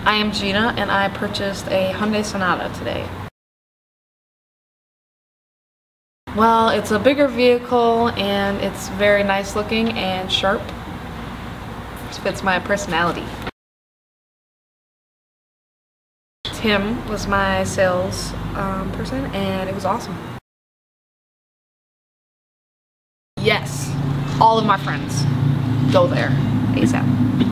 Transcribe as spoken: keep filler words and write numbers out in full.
I am Gina and I purchased a Hyundai Sonata today. Well, it's a bigger vehicle and it's very nice looking and sharp. It fits my personality. Tim was my sales um, person and it was awesome. Yes, all of my friends go there ASAP.